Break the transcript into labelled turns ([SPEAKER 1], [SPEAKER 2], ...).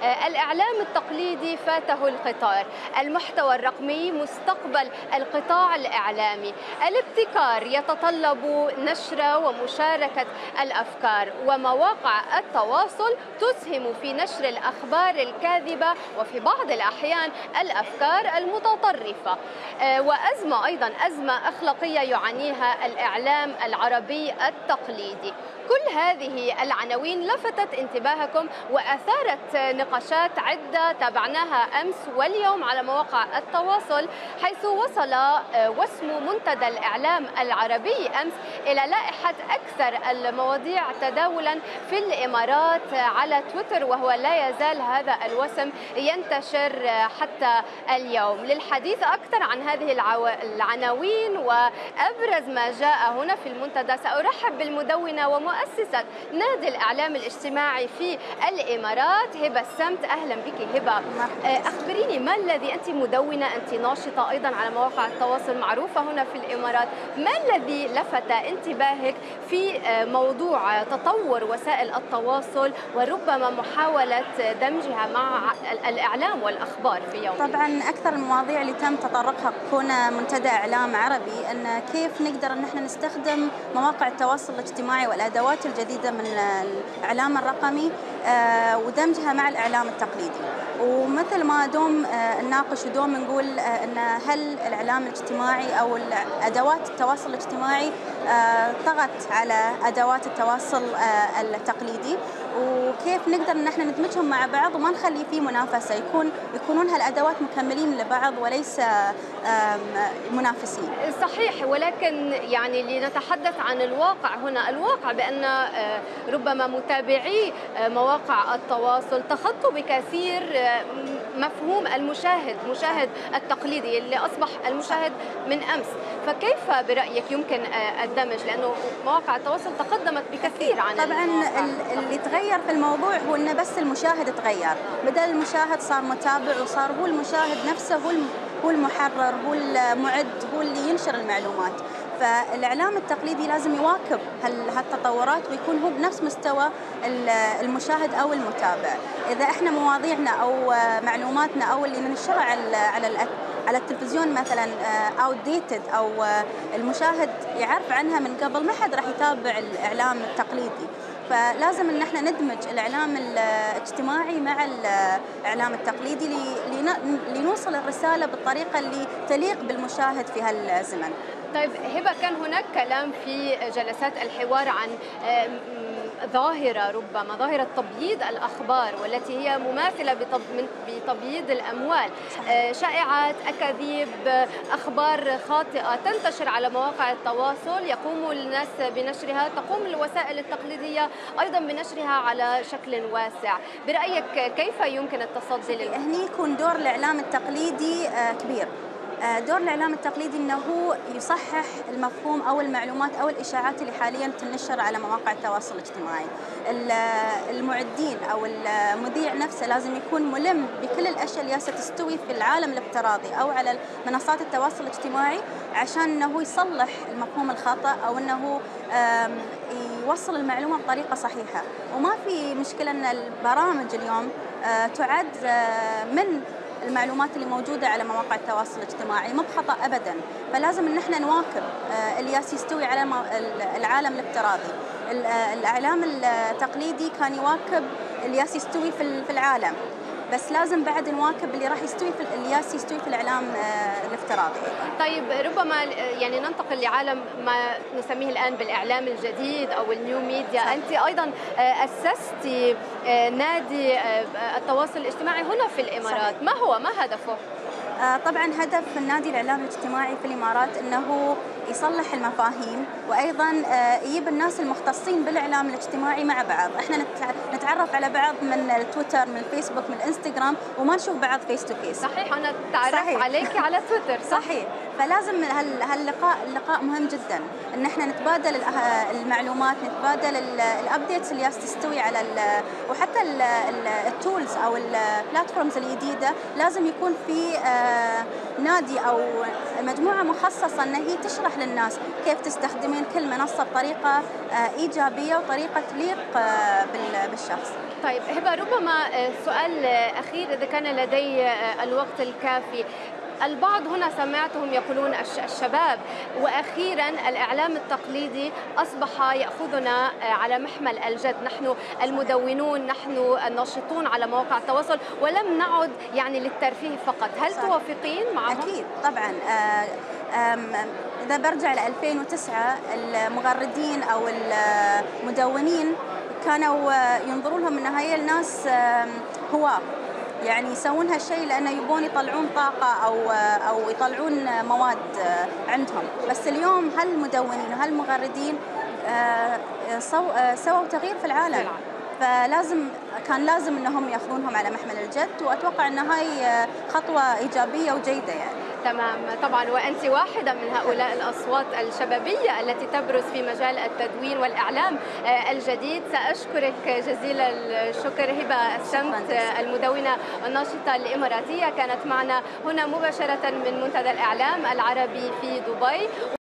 [SPEAKER 1] الإعلام التقليدي فاته القطار، المحتوى الرقمي مستقبل القطاع الإعلامي، الابتكار يتطلب نشر ومشاركة الأفكار، ومواقع التواصل تسهم في نشر الأخبار الكاذبة وفي بعض الأحيان الأفكار المتطرفة. وأزمة أيضا أزمة أخلاقية يعانيها الإعلام العربي التقليدي. كل هذه العناوين لفتت انتباهكم وأثارت نقاشات عدة تابعناها أمس واليوم على مواقع التواصل، حيث وصل وسم منتدى الإعلام العربي أمس إلى لائحة أكثر المواضيع تداولا في الإمارات على تويتر، وهو لا يزال هذا الوسم ينتشر حتى اليوم. للحديث أكثر عن هذه العناوين وأبرز ما جاء هنا في المنتدى سأرحب بالمدونة ومؤسسة نادي الإعلام الاجتماعي في الإمارات هبة السمت. أهلا بك هبة. أخبريني ما الذي، أنت مدونة، أنت ناشطة أيضا على مواقع التواصل معروفة هنا في الإمارات، ما الذي لفت انتباهك في موضوع تطور وسائل التواصل وربما محاولة دمجها مع الإعلام والأخبار في يوم؟
[SPEAKER 2] طبعا أكثر المواضيع اللي تم تطرقها كون منتدى إعلام عربي أن كيف نقدر أن احنا نستخدم مواقع التواصل الاجتماعي والأدوات الجديدة من الإعلام الرقمي ودمجها مع الإعلام التقليدي. ومثل ما دوم نناقش ودوم نقول أن هل الإعلام الاجتماعي أو أدوات التواصل الاجتماعي طغت على أدوات التواصل التقليدي، وكيف نقدر ان احنا ندمجهم مع بعض وما نخلي فيه منافسه، يكونون هالادوات مكملين لبعض وليس منافسين.
[SPEAKER 1] صحيح، ولكن يعني لنتحدث عن الواقع هنا، الواقع بان ربما متابعي مواقع التواصل تخطوا بكثير مفهوم المشاهد التقليدي اللي اصبح المشاهد من امس، فكيف برايك يمكن الدمج؟ لانه مواقع التواصل تقدمت بكثير عن
[SPEAKER 2] طبعا اللي تغير في الموضوع هو ان بس المشاهد تغير، بدل المشاهد صار متابع وصار هو المشاهد نفسه، هو المحرر، هو المعد، هو اللي ينشر المعلومات. فالإعلام التقليدي لازم يواكب هالتطورات ويكون هو بنفس مستوى المشاهد أو المتابع. إذا إحنا مواضيعنا أو معلوماتنا أو اللي ننشرها على التلفزيون مثلا outdated أو المشاهد يعرف عنها من قبل، ما حد راح يتابع الإعلام التقليدي. فلازم ان احنا ندمج الاعلام الاجتماعي مع الاعلام التقليدي لنوصل الرساله بالطريقه اللي تليق بالمشاهد في هالزمن.
[SPEAKER 1] طيب هبه، كان هناك كلام في جلسات الحوار عن ربما ظاهرة تبييض الأخبار، والتي هي مماثلة بتبييض الأموال. شائعات، أكاذيب، أخبار خاطئة تنتشر على مواقع التواصل، يقوم الناس بنشرها، تقوم الوسائل التقليدية أيضا بنشرها على شكل واسع. برأيك كيف يمكن التصدي للأمر؟
[SPEAKER 2] هني يكون دور الإعلام التقليدي كبير. دور الإعلام التقليدي أنه يصحح المفهوم أو المعلومات أو الإشاعات اللي حاليا تنشر على مواقع التواصل الاجتماعي. المعدين أو المذيع نفسه لازم يكون ملم بكل الأشياء اللي ستستوي في العالم الافتراضي أو على منصات التواصل الاجتماعي، عشان أنه يصلح المفهوم الخاطئ أو أنه يوصل المعلومة بطريقة صحيحة. وما في مشكلة أن البرامج اليوم تعد من المعلومات اللي موجودة على مواقع التواصل الاجتماعي مو بخطأ أبدا. فلازم ان احنا نواكب اللي يستوي على العالم الافتراضي. الإعلام التقليدي كان يواكب اللي يستوي في العالم، بس لازم بعد نواكب اللي راح يستوي في الإعلام الافتراضي.
[SPEAKER 1] طيب ربما يعني ننتقل لعالم ما نسميه الآن بالإعلام الجديد أو النيو ميديا. أنت أيضا أسستي نادي التواصل الاجتماعي هنا في الإمارات.
[SPEAKER 2] صحيح.
[SPEAKER 1] ما هدفه؟
[SPEAKER 2] طبعا هدف النادي الإعلام الاجتماعي في الإمارات أنه يصلح المفاهيم، وأيضا يجيب الناس المختصين بالإعلام الاجتماعي مع بعض. احنا نتعرف على بعض من التويتر، من الفيسبوك، من الانستغرام، وما نشوف بعض فيس تو فيس.
[SPEAKER 1] صحيح، أنا تعرف عليك على تويتر.
[SPEAKER 2] صحيح. فلازم اللقاء مهم جدا ان احنا نتبادل المعلومات، نتبادل الابديتس اللي تستوي على وحتى التولز او البلاتفورمز الجديده. لازم يكون في نادي او مجموعه مخصصه ان هي تشرح للناس كيف تستخدمين كل منصه بطريقه ايجابيه وطريقه تليق بالشخص.
[SPEAKER 1] طيب هبة، ربما سؤال أخير إذا كان لدي الوقت الكافي. البعض هنا سمعتهم يقولون الشباب وأخيرا الإعلام التقليدي أصبح يأخذنا على محمل الجد، نحن المدونون، نحن الناشطون على مواقع التواصل، ولم نعد يعني للترفيه فقط. هل
[SPEAKER 2] صح.
[SPEAKER 1] توافقين معهم؟
[SPEAKER 2] أكيد طبعا. إذا برجع ل 2009 المغردين أو المدونين كانوا ينظروا لهم أن هي الناس هواة، يعني يسوون هالشيء لأنه يبون يطلعون طاقة أو يطلعون مواد عندهم. بس اليوم هالمدونين وهالمغردين سووا تغيير في العالم، كان لازم أنهم يأخذونهم على محمل الجد، وأتوقع أن هاي خطوة إيجابية وجيدة يعني.
[SPEAKER 1] تمام طبعا، وأنت واحدة من هؤلاء الأصوات الشبابية التي تبرز في مجال التدوين والإعلام الجديد. سأشكرك جزيل الشكر هبة السمت، المدونة والناشطة الإماراتية، كانت معنا هنا مباشرة من منتدى الإعلام العربي في دبي.